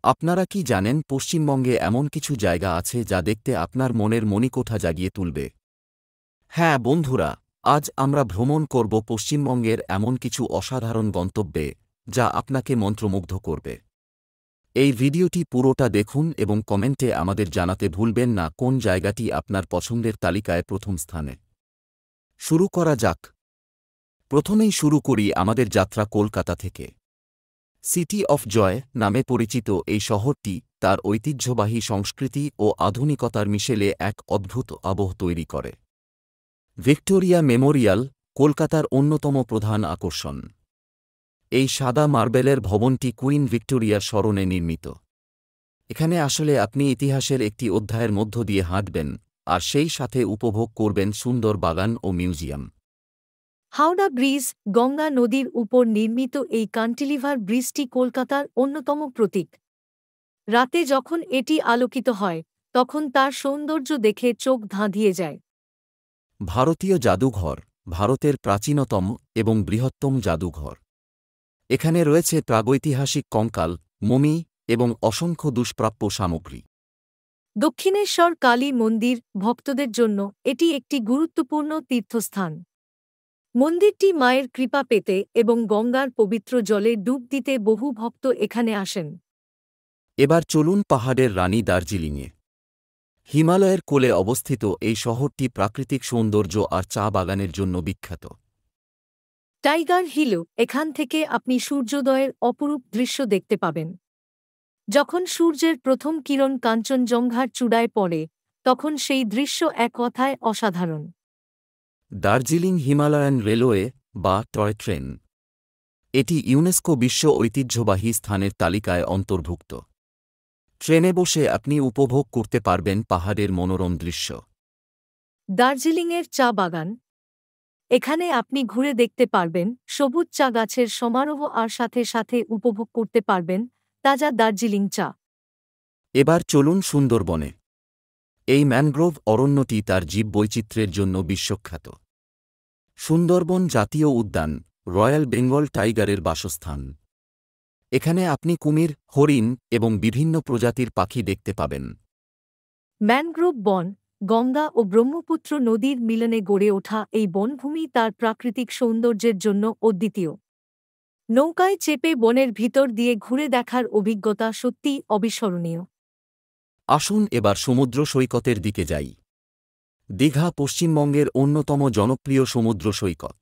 আপনারা কি জানেন পশ্চিমবঙ্গে এমন কিছু জায়গা আছে যা দেখতে আপনার মনের মণিকোঠা জাগিয়ে তুলবে? হ্যাঁ বন্ধুরা, আজ আমরা ভ্রমণ করব পশ্চিমবঙ্গের এমন কিছু অসাধারণ গন্তব্যে যা আপনাকে মন্ত্রমুগ্ধ করবে। এই ভিডিওটি পুরোটা দেখুন এবং কমেন্টে আমাদের জানাতে ভুলবেন না কোন জায়গাটি আপনার পছন্দের তালিকায় প্রথম স্থানে। শুরু করা যাক। প্রথমেই শুরু করি আমাদের যাত্রা কলকাতা থেকে। সিটি অফ জয় নামে পরিচিত এই শহরটি তার ঐতিহ্যবাহী সংস্কৃতি ও আধুনিকতার মিশেলে এক অদ্ভুত আবহ তৈরি করে। ভিক্টোরিয়া মেমোরিয়াল কলকাতার অন্যতম প্রধান আকর্ষণ। এই সাদা মার্বেলের ভবনটি কুইন ভিক্টোরিয়ার স্মরণে নির্মিত। এখানে আসলে আপনি ইতিহাসের একটি অধ্যায়ের মধ্য দিয়ে হাঁটবেন আর সেই সাথে উপভোগ করবেন সুন্দর বাগান ও মিউজিয়াম। হাওড়া ব্রিজ, গঙ্গা নদীর উপর নির্মিত এই ক্যান্টিলিভার ব্রিজটি কলকাতার অন্যতম প্রতীক। রাতে যখন এটি আলোকিত হয় তখন তার সৌন্দর্য দেখে চোখ ধাঁধিয়ে যায়। ভারতীয় জাদুঘর ভারতের প্রাচীনতম এবং বৃহত্তম জাদুঘর। এখানে রয়েছে প্রাগৈতিহাসিক কঙ্কাল, মমি এবং অসংখ্য দুষ্প্রাপ্য সামগ্রী। দক্ষিণেশ্বর কালী মন্দির ভক্তদের জন্য এটি একটি গুরুত্বপূর্ণ তীর্থস্থান। মন্দিরটি মায়ের কৃপা পেতে এবং গঙ্গার পবিত্র জলে ডুব দিতে বহু ভক্ত এখানে আসেন। এবার চলুন পাহাড়ের রানী দার্জিলিংয়ে। হিমালয়ের কোলে অবস্থিত এই শহরটি প্রাকৃতিক সৌন্দর্য আর চা বাগানের জন্য বিখ্যাত। টাইগার হিলও এখান থেকে আপনি সূর্যোদয়ের অপরূপ দৃশ্য দেখতে পাবেন। যখন সূর্যের প্রথম কিরণ কাঞ্চনজঙ্ঘার চূড়ায় পড়ে তখন সেই দৃশ্য এক কথায় অসাধারণ। দার্জিলিং হিমালয়ান রেলওয়ে বা টয় ট্রেন। এটি ইউনেস্কো বিশ্ব ঐতিহ্যবাহী স্থানের তালিকায় অন্তর্ভুক্ত। ট্রেনে বসে আপনি উপভোগ করতে পারবেন পাহাড়ের মনোরম দৃশ্য। দার্জিলিংয়ের চা বাগান। এখানে আপনি ঘুরে দেখতে পারবেন সবুজ চা গাছের সমারোহ আর সাথে সাথে উপভোগ করতে পারবেন তাজা দার্জিলিং চা। এবার চলুন সুন্দরবনে। এই ম্যানগ্রোভ অরণ্যটি তার জীববৈচিত্র্যের জন্য বিশ্বখ্যাত। সুন্দরবন জাতীয় উদ্যান রয়্যাল বেঙ্গল টাইগারের বাসস্থান। এখানে আপনি কুমির, হরিণ এবং বিভিন্ন প্রজাতির পাখি দেখতে পাবেন। ম্যানগ্রোভ বন, গঙ্গা ও ব্রহ্মপুত্র নদীর মিলনে গড়ে ওঠা এই বনভূমি তার প্রাকৃতিক সৌন্দর্যের জন্য অদ্বিতীয়। নৌকায় চেপে বনের ভিতর দিয়ে ঘুরে দেখার অভিজ্ঞতা সত্যিই অবিস্মরণীয়। আসুন এবার সমুদ্র সৈকতের দিকে যাই। দীঘা পশ্চিমবঙ্গের অন্যতম জনপ্রিয় সমুদ্র সৈকত।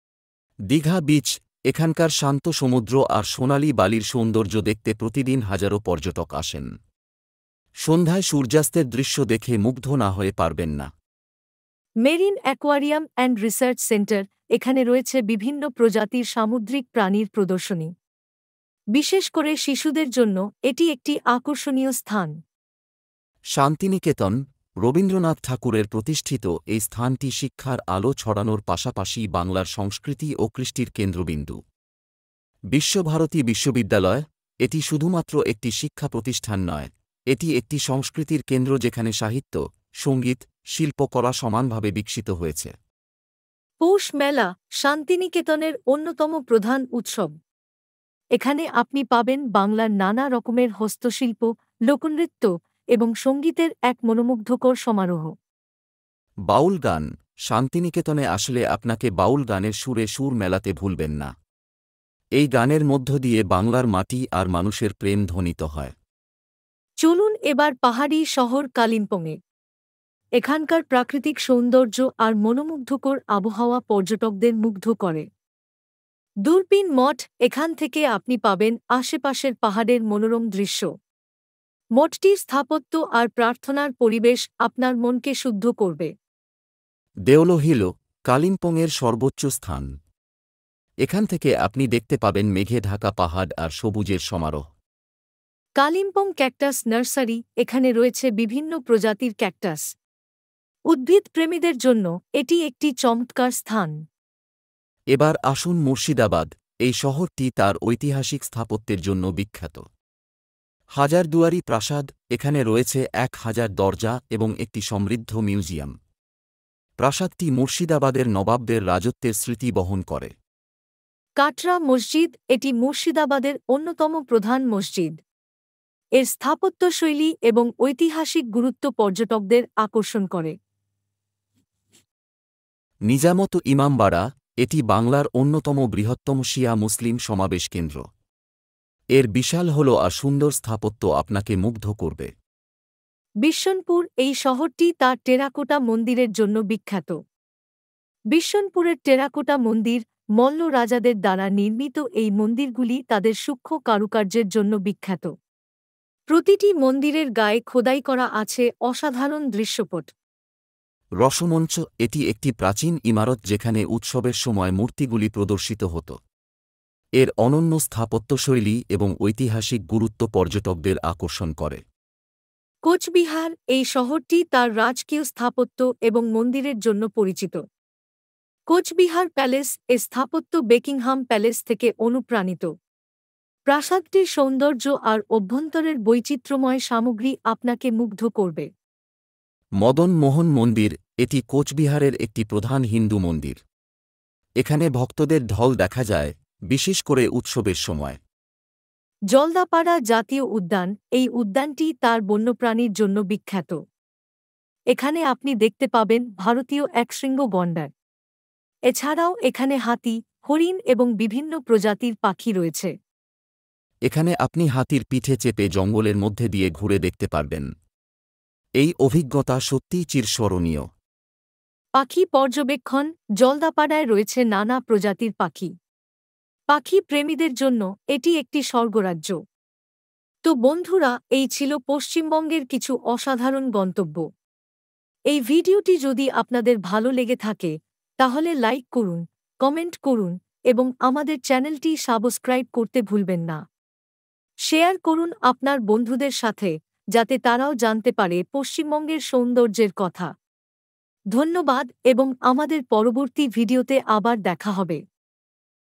দীঘা বিচ এখানকার শান্ত সমুদ্র আর সোনালি বালির সৌন্দর্য দেখতে প্রতিদিন হাজারো পর্যটক আসেন। সন্ধ্যায় সূর্যাস্তের দৃশ্য দেখে মুগ্ধ না হয়ে পারবেন না। Marine aquarium and research centre, এখানে রয়েছে বিভিন্ন প্রজাতির সামুদ্রিক প্রাণীর প্রদর্শনী। বিশেষ করে শিশুদের জন্য এটি একটি আকর্ষণীয় স্থান। শান্তিনিকেতন রবীন্দ্রনাথ ঠাকুরের প্রতিষ্ঠিত এই স্থানটি শিক্ষার আলো ছড়ানোর পাশাপাশি বাংলার সংস্কৃতি ও কৃষ্টির কেন্দ্রবিন্দু। বিশ্বভারতী বিশ্ববিদ্যালয় এটি শুধুমাত্র একটি শিক্ষা প্রতিষ্ঠান নয়, এটি একটি সংস্কৃতির কেন্দ্র যেখানে সাহিত্য, সঙ্গীত, শিল্পকলা সমানভাবে বিকশিত হয়েছে। পৌষ মেলা শান্তিনিকেতনের অন্যতম প্রধান উৎসব। এখানে আপনি পাবেন বাংলার নানা রকমের হস্তশিল্প, লোকনৃত্য এবং সঙ্গীতের এক মনোমুগ্ধকর সমারোহ। বাউল গান শান্তিনিকেতনে আসলে আপনাকে বাউল গানের সুরে সুর মেলাতে ভুলবেন না। এই গানের মধ্য দিয়ে বাংলার মাটি আর মানুষের প্রেম ধ্বনিত হয়। চলুন এবার পাহাড়ি শহর কালিম্পংয়ে। এখানকার প্রাকৃতিক সৌন্দর্য আর মনোমুগ্ধকর আবহাওয়া পর্যটকদের মুগ্ধ করে। দূরবীন মঠ, এখান থেকে আপনি পাবেন আশেপাশের পাহাড়ের মনোরম দৃশ্য। মঠটির স্থাপত্য আর প্রার্থনার পরিবেশ আপনার মনকে শুদ্ধ করবে। দেওলহিল কালিম্পংয়ের সর্বোচ্চ স্থান। এখান থেকে আপনি দেখতে পাবেন মেঘে ঢাকা পাহাড় আর সবুজের সমারোহ। কালিম্পং ক্যাকটাস নার্সারি, এখানে রয়েছে বিভিন্ন প্রজাতির ক্যাকটাস। উদ্ভিদ প্রেমীদের জন্য এটি একটি চমৎকার স্থান। এবার আসুন মুর্শিদাবাদ। এই শহরটি তার ঐতিহাসিক স্থাপত্যের জন্য বিখ্যাত। হাজারদুয়ারি প্রাসাদ, এখানে রয়েছে 1000 দরজা এবং একটি সমৃদ্ধ মিউজিয়াম। প্রাসাদটি মুর্শিদাবাদের নবাবদের রাজত্বের স্মৃতি বহন করে। কাটরা মসজিদ, এটি মুর্শিদাবাদের অন্যতম প্রধান মসজিদ। এর স্থাপত্যশৈলী এবং ঐতিহাসিক গুরুত্ব পর্যটকদের আকর্ষণ করে। নিজামত ইমামবাড়া, এটি বাংলার অন্যতম বৃহত্তম শিয়া মুসলিম সমাবেশ কেন্দ্র। এর বিশাল হল আর সুন্দর স্থাপত্য আপনাকে মুগ্ধ করবে। বিশ্বনপুর, এই শহরটি তার টেরাকোটা মন্দিরের জন্য বিখ্যাত। বিশ্বনপুরের টেরাকোটা মন্দির, মল্ল রাজাদের দ্বারা নির্মিত এই মন্দিরগুলি তাদের সূক্ষ্ম কারুকার্যের জন্য বিখ্যাত। প্রতিটি মন্দিরের গায়ে খোদাই করা আছে অসাধারণ দৃশ্যপট। রসমঞ্চ, এটি একটি প্রাচীন ইমারত যেখানে উৎসবের সময় মূর্তিগুলি প্রদর্শিত হতো। এর অনন্য স্থাপত্যশৈলী এবং ঐতিহাসিক গুরুত্ব পর্যটকদের আকর্ষণ করে। কোচবিহার, এই শহরটি তার রাজকীয় স্থাপত্য এবং মন্দিরের জন্য পরিচিত। কোচবিহার প্যালেস, এর স্থাপত্য বেকিংহাম প্যালেস থেকে অনুপ্রাণিত। প্রাসাদটির সৌন্দর্য আর অভ্যন্তরের বৈচিত্র্যময় সামগ্রী আপনাকে মুগ্ধ করবে। মদন মোহন মন্দির, এটি কোচবিহারের একটি প্রধান হিন্দু মন্দির। এখানে ভক্তদের ঢল দেখা যায়, বিশেষ করে উৎসবের সময়। জলদাপাড়া জাতীয় উদ্যান, এই উদ্যানটি তার বন্যপ্রাণীর জন্য বিখ্যাত। এখানে আপনি দেখতে পাবেন ভারতীয় একশৃঙ্গ গণ্ডার। এছাড়াও এখানে হাতি, হরিণ এবং বিভিন্ন প্রজাতির পাখি রয়েছে। এখানে আপনি হাতির পিঠে চেপে জঙ্গলের মধ্যে দিয়ে ঘুরে দেখতে পারবেন। এই অভিজ্ঞতা সত্যিই চিরস্মরণীয়। পাখি পর্যবেক্ষণ, জলদাপাড়ায় রয়েছে নানা প্রজাতির পাখি। পাখি প্রেমীদের জন্য এটি একটি স্বর্গরাজ্য। তো বন্ধুরা, এই ছিল পশ্চিমবঙ্গের কিছু অসাধারণ গন্তব্য। এই ভিডিওটি যদি আপনাদের ভালো লেগে থাকে তাহলে লাইক করুন, কমেন্ট করুন এবং আমাদের চ্যানেলটি সাবস্ক্রাইব করতে ভুলবেন না। শেয়ার করুন আপনার বন্ধুদের সাথে, যাতে তারাও জানতে পারে পশ্চিমবঙ্গের সৌন্দর্যের কথা। ধন্যবাদ এবং আমাদের পরবর্তী ভিডিওতে আবার দেখা হবে।